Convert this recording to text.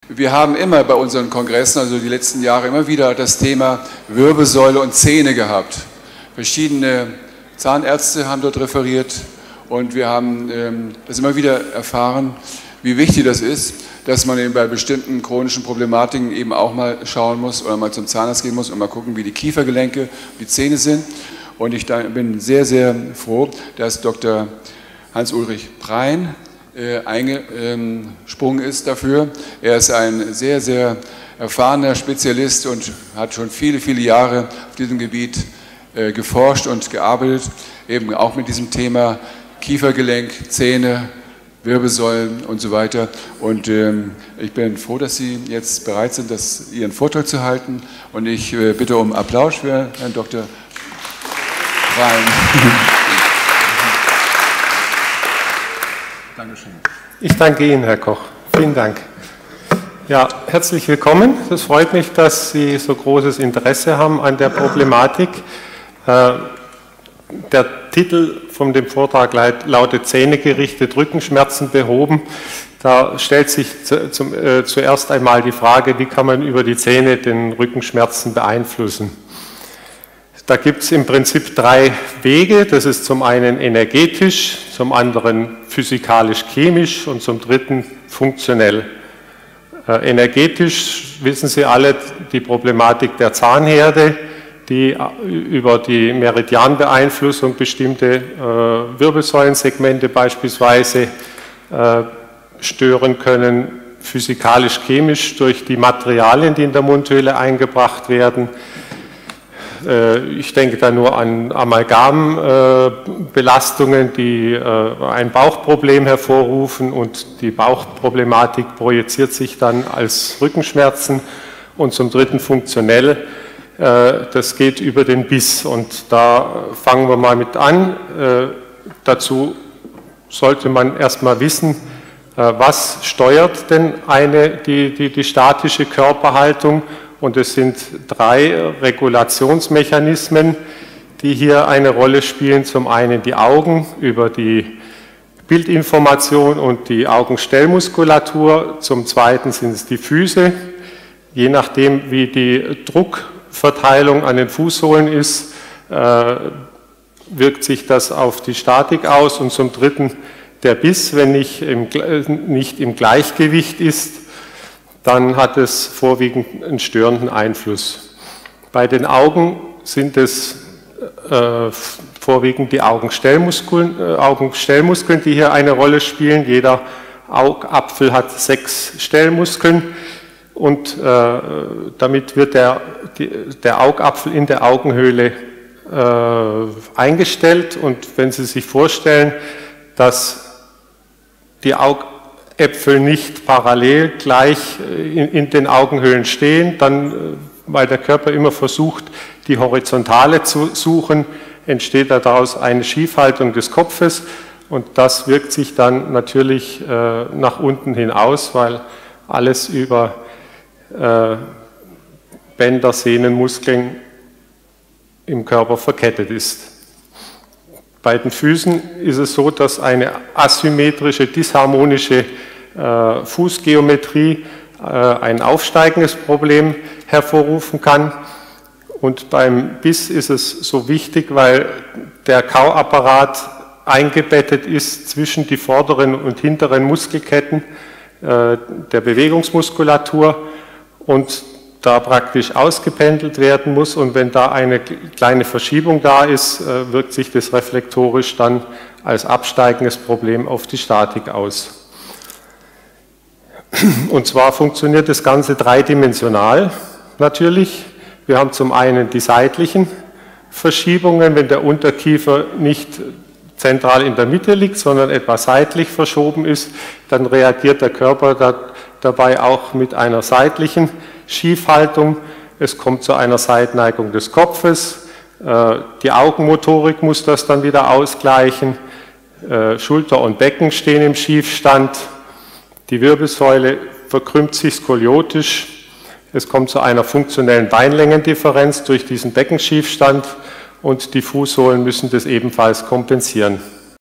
Wir haben immer bei unseren Kongressen, also die letzten Jahre, immer wieder das Thema Wirbelsäule und Zähne gehabt. Verschiedene Zahnärzte haben dort referiert und wir haben das immer wieder erfahren, wie wichtig das ist, dass man eben bei bestimmten chronischen Problematiken eben auch mal schauen muss oder mal zum Zahnarzt gehen muss und mal gucken, wie die Kiefergelenke, die Zähne sind. Und ich bin sehr, sehr froh, dass Dr. Hans-Ulrich Prein eingesprungen ist dafür. Er ist ein sehr, sehr erfahrener Spezialist und hat schon viele, viele Jahre auf diesem Gebiet geforscht und gearbeitet, eben auch mit diesem Thema Kiefergelenk, Zähne, Wirbelsäulen und so weiter. Und ich bin froh, dass Sie jetzt bereit sind, Ihren Vortrag zu halten. Und ich bitte um Applaus für Herrn Dr. Prein. Dankeschön. Ich danke Ihnen, Herr Koch. Vielen Dank. Ja, herzlich willkommen. Es freut mich, dass Sie so großes Interesse haben an der Problematik. Der Titel von dem Vortrag lautet Zähne gerichtet, Rückenschmerzen behoben. Da stellt sich zuerst einmal die Frage, wie kann man über die Zähne den Rückenschmerzen beeinflussen. Da gibt es im Prinzip 3 Wege. Das ist zum einen energetisch, zum anderen physikalisch-chemisch und zum dritten funktionell. Energetisch wissen Sie alle die Problematik der Zahnherde, die über die Meridianbeeinflussung bestimmte Wirbelsäulensegmente beispielsweise stören können, physikalisch-chemisch durch die Materialien, die in der Mundhöhle eingebracht werden. Ich denke da nur an Amalgambelastungen, die ein Bauchproblem hervorrufen und die Bauchproblematik projiziert sich dann als Rückenschmerzen. Und zum dritten funktionell, das geht über den Biss und da fangen wir mal mit an. Dazu sollte man erstmal wissen, was steuert denn die statische Körperhaltung. Und es sind 3 Regulationsmechanismen, die hier eine Rolle spielen. Zum einen die Augen über die Bildinformation und die Augenstellmuskulatur. Zum zweiten sind es die Füße. Je nachdem, wie die Druckverteilung an den Fußsohlen ist, wirkt sich das auf die Statik aus. Und zum dritten der Biss, wenn nicht im Gleichgewicht ist, dann hat es vorwiegend einen störenden Einfluss. Bei den Augen sind es vorwiegend die Augenstellmuskeln, die hier eine Rolle spielen. Jeder Augapfel hat 6 Stellmuskeln und damit wird der Augapfel in der Augenhöhle eingestellt. Und wenn Sie sich vorstellen, dass die Äpfel nicht parallel gleich in den Augenhöhlen stehen, dann, weil der Körper immer versucht, die Horizontale zu suchen, entsteht daraus eine Schiefhaltung des Kopfes und das wirkt sich dann natürlich nach unten hin aus, weil alles über Bänder, Sehnen, Muskeln im Körper verkettet ist. Bei den Füßen ist es so, dass eine asymmetrische, disharmonische Fußgeometrie ein aufsteigendes Problem hervorrufen kann. Und beim Biss ist es so wichtig, weil der Kauapparat eingebettet ist zwischen die vorderen und hinteren Muskelketten der Bewegungsmuskulatur und da praktisch ausgependelt werden muss. Und wenn da eine kleine Verschiebung da ist, wirkt sich das reflektorisch dann als absteigendes Problem auf die Statik aus. Und zwar funktioniert das Ganze dreidimensional natürlich. Wir haben zum einen die seitlichen Verschiebungen, wenn der Unterkiefer nicht zentral in der Mitte liegt, sondern etwas seitlich verschoben ist, dann reagiert der Körper dabei auch mit einer seitlichen Schiefhaltung. Es kommt zu einer Seitneigung des Kopfes. Die Augenmotorik muss das dann wieder ausgleichen. Schulter und Becken stehen im Schiefstand. Die Wirbelsäule verkrümmt sich skoliotisch. Es kommt zu einer funktionellen Beinlängendifferenz durch diesen Beckenschiefstand und die Fußsohlen müssen das ebenfalls kompensieren.